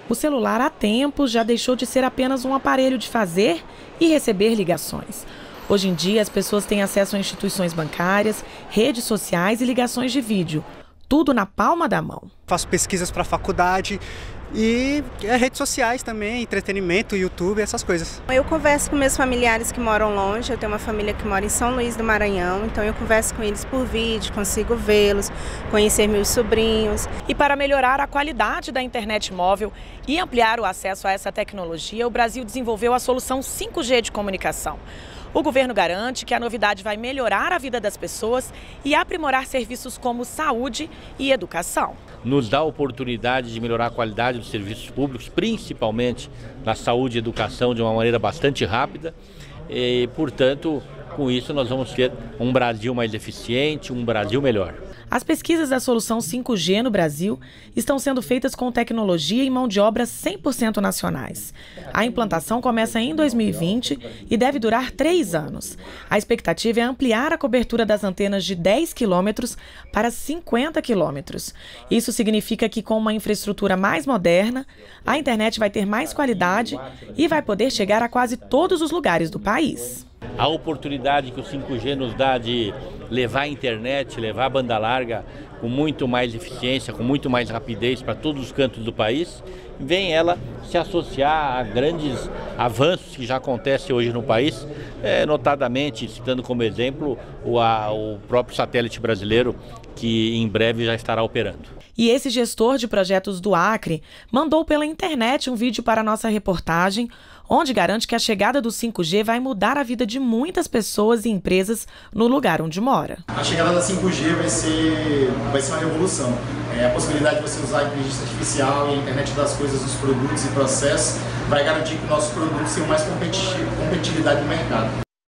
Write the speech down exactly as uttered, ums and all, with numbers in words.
O celular há tempos já deixou de ser apenas um aparelho de fazer e receber ligações. Hoje em dia, as pessoas têm acesso a instituições bancárias, redes sociais e ligações de vídeo. Tudo na palma da mão. Faço pesquisas para a faculdade e redes sociais também, entretenimento, YouTube, essas coisas. Eu converso com meus familiares que moram longe, eu tenho uma família que mora em São Luís do Maranhão, então eu converso com eles por vídeo, consigo vê-los, conhecer meus sobrinhos. E para melhorar a qualidade da internet móvel e ampliar o acesso a essa tecnologia, o Brasil desenvolveu a solução cinco G de comunicação. O governo garante que a novidade vai melhorar a vida das pessoas e aprimorar serviços como saúde e educação. Nos dá a oportunidade de melhorar a qualidade dos serviços públicos, principalmente na saúde e educação, de uma maneira bastante rápida. E, portanto, com isso nós vamos ter um Brasil mais eficiente, um Brasil melhor. As pesquisas da solução cinco G no Brasil estão sendo feitas com tecnologia e mão de obra cem por cento nacionais. A implantação começa em dois mil e vinte e deve durar três anos. A expectativa é ampliar a cobertura das antenas de dez quilômetros para cinquenta quilômetros. Isso significa que, com uma infraestrutura mais moderna, a internet vai ter mais qualidade e vai poder chegar a quase todos os lugares do país. A oportunidade que o cinco G nos dá de levar a internet, levar a banda larga com muito mais eficiência, com muito mais rapidez para todos os cantos do país, vem ela se associar a grandes avanços que já acontecem hoje no país, é, notadamente, citando como exemplo, o, a, o próprio satélite brasileiro, que em breve já estará operando. E esse gestor de projetos do Acre mandou pela internet um vídeo para a nossa reportagem, onde garante que a chegada do cinco G vai mudar a vida de muitas pessoas e empresas no lugar onde mora. A chegada da cinco G vai ser, vai ser uma revolução. É, a possibilidade de você usar a inteligência artificial e a internet das coisas, dos produtos e processos vai garantir que nossos produtos tenham mais competitividade no mercado.